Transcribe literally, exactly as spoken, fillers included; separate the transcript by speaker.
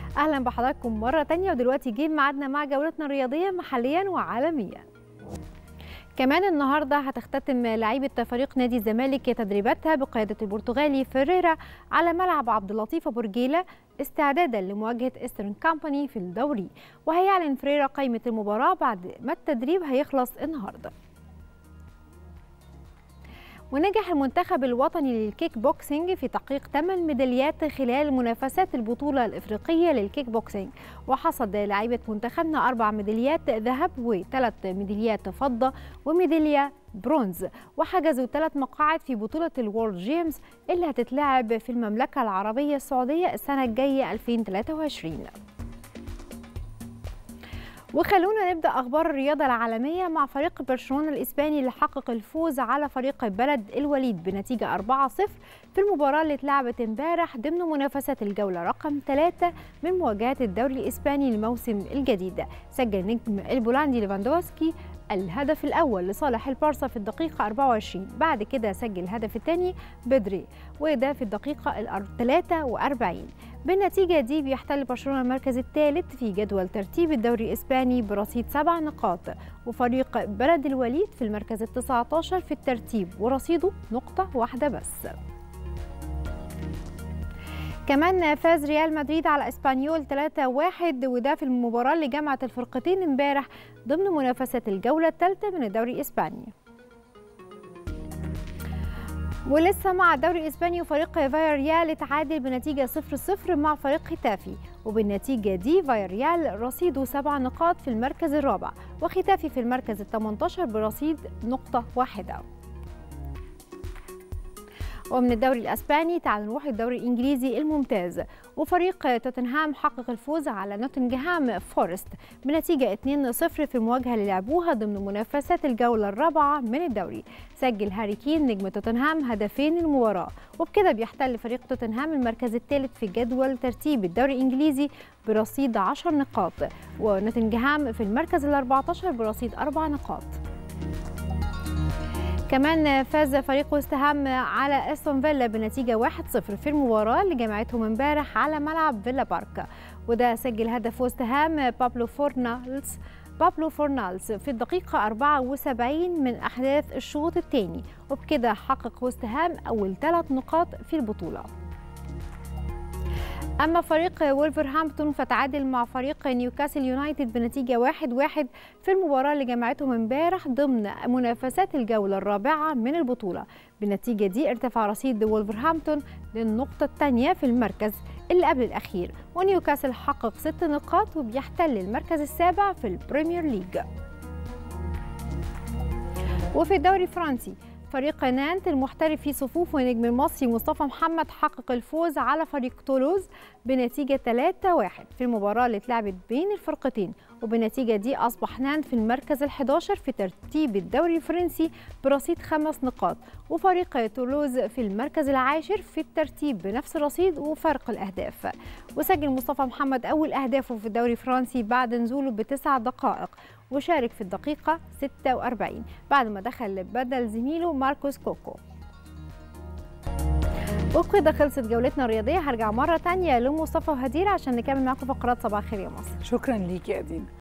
Speaker 1: اهلا بحضراتكم مره تانية، ودلوقتي جه ميعادنا مع جولتنا الرياضيه محليا وعالميا. كمان النهارده هتختتم لعيبه فريق نادي الزمالك تدريباتها بقياده البرتغالي فيريرا على ملعب عبد اللطيف ابو رجيله استعدادا لمواجهه ايسترن كامباني في الدوري، وهيعلن فيريرا قائمه المباراه بعد ما التدريب هيخلص النهارده. ونجح المنتخب الوطني للكيك بوكسينج في تحقيق ثمان ميداليات خلال منافسات البطولة الإفريقية للكيك بوكسينج، وحصد لاعيبة منتخبنا أربع ميداليات ذهب وثلاث ميداليات فضة وميدالية برونز، وحجزوا ثلاث مقاعد في بطولة الوورلد جيمز اللي هتتلعب في المملكة العربية السعودية السنة الجاية ألفين وثلاثة وعشرين. وخلونا نبدأ أخبار الرياضة العالمية مع فريق برشلونة الإسباني اللي حقق الفوز على فريق بلد الوليد بنتيجة أربعة صفر في المباراة اللي اتلعبت امبارح ضمن منافسات الجولة رقم ثلاثة من مواجهات الدوري الإسباني الموسم الجديد. سجل نجم البولندي ليفاندوفسكي الهدف الأول لصالح البارسا في الدقيقة أربعة وعشرين، بعد كده سجل الهدف الثاني بدري وده في الدقيقة الثالثة وأربعين. بالنتيجة دي بيحتل برشلونة المركز الثالث في جدول ترتيب الدوري الإسباني برصيد سبع نقاط، وفريق بلد الوليد في المركز التاسع عشر في الترتيب ورصيده نقطة واحدة بس. كمان فاز ريال مدريد على اسبانيول ثلاثة واحد وده في المباراة اللي جمعت الفرقتين امبارح ضمن منافسات الجولة الثالثة من الدوري الإسباني. ولسه مع الدوري الإسباني وفريق فاياريال اتعادل بنتيجة صفر صفر مع فريق ختافي، وبالنتيجة دي فاياريال رصيده سبع نقاط في المركز الرابع وختافي في المركز الثامن عشر برصيد نقطة واحدة. ومن الدوري الاسباني تعالوا نروح الدوري الانجليزي الممتاز، وفريق توتنهام حقق الفوز على نوتنغهام فورست بنتيجه اثنين صفر في المواجهه اللي لعبوها ضمن منافسات الجوله الرابعه من الدوري. سجل هاري كين نجم توتنهام هدفين المباراه، وبكده بيحتل فريق توتنهام المركز الثالث في جدول ترتيب الدوري الانجليزي برصيد عشر نقاط، ونوتنغهام في المركز الأربعة عشر برصيد أربع نقاط. كمان فاز فريق ويست هام على استون فيلا بنتيجة واحد صفر في المباراة اللي جمعتهم امبارح على ملعب فيلا بارك، وده سجل هدف ويست هام بابلو فورنالز بابلو فورنالز في الدقيقة أربعة وسبعين من أحداث الشوط الثاني، وبكده حقق ويست هام أول ثلاث نقاط في البطولة. أما فريق وولفرهامبتون فتعادل مع فريق نيوكاسل يونايتد بنتيجة واحد واحد في المباراة اللي جمعتهم امبارح ضمن منافسات الجولة الرابعة من البطولة. بالنتيجة دي ارتفع رصيد وولفرهامبتون للنقطة الثانية في المركز اللي قبل الأخير، ونيوكاسل حقق ست نقاط وبيحتل المركز السابع في البريمير ليج. وفي الدوري الفرنسي فريق نانت المحترف في صفوفه نجم المصري مصطفى محمد حقق الفوز على فريق تولوز بنتيجة ثلاثة واحد في المباراة اللي اتلعبت بين الفرقتين، وبالنتيجة دي أصبح نانت في المركز الحادي عشر في ترتيب الدوري الفرنسي برصيد خمس نقاط، وفريق تولوز في المركز العاشر في الترتيب بنفس الرصيد وفرق الأهداف. وسجل مصطفى محمد أول أهدافه في الدوري الفرنسي بعد نزوله بتسع دقائق، وشارك في الدقيقة ستة وأربعين بعد ما دخل بدل زميله ماركوس كوكو. وبكده خلصت جولتنا الرياضية. هرجع مرة تانية لمصطفى وهدير عشان نكمل معاكم فقرات صباح الخير يا مصر.
Speaker 2: شكرا ليكي يا دينا.